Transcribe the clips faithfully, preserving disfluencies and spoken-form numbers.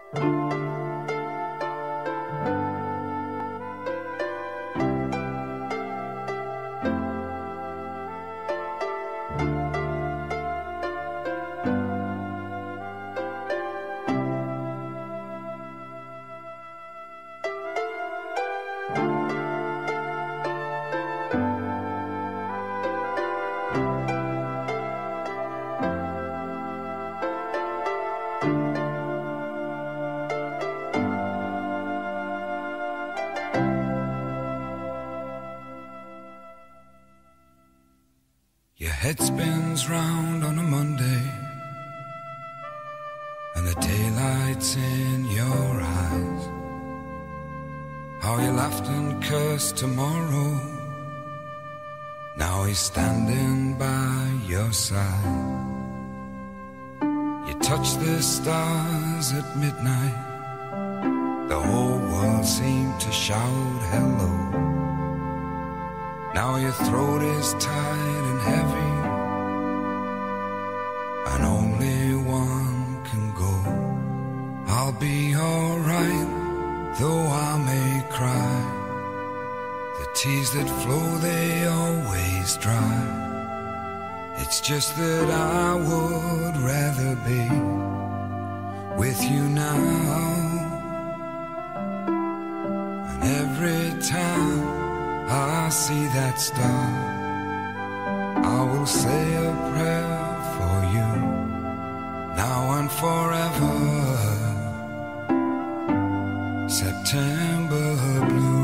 Your head spins round on a Monday, and the daylight's in your eyes. How you laughed and cursed tomorrow, now he's standing by your side. You touch the stars at midnight, the whole world seemed to shout hello. Now your throat is tight and heavy, and only one can go. I'll be alright, though I may cry. The tears that flow, they always dry. It's just that I would rather be with you now. And every time I see that star, I will say a prayer for you, now and forever. September blue.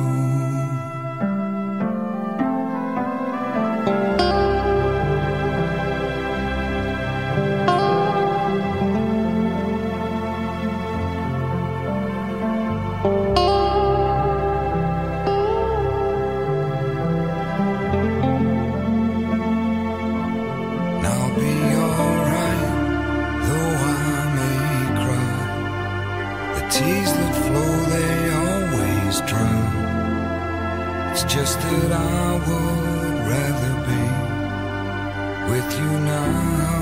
Tears that flow, they always drown. It's just that I would rather be with you now.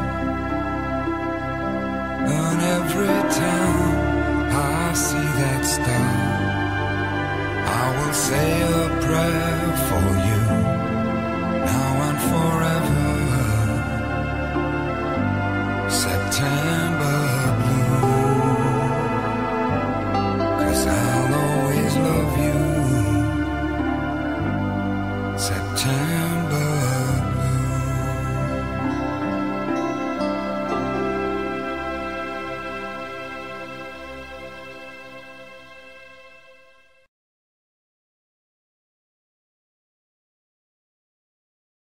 And every time I see that star, I will say a prayer for you,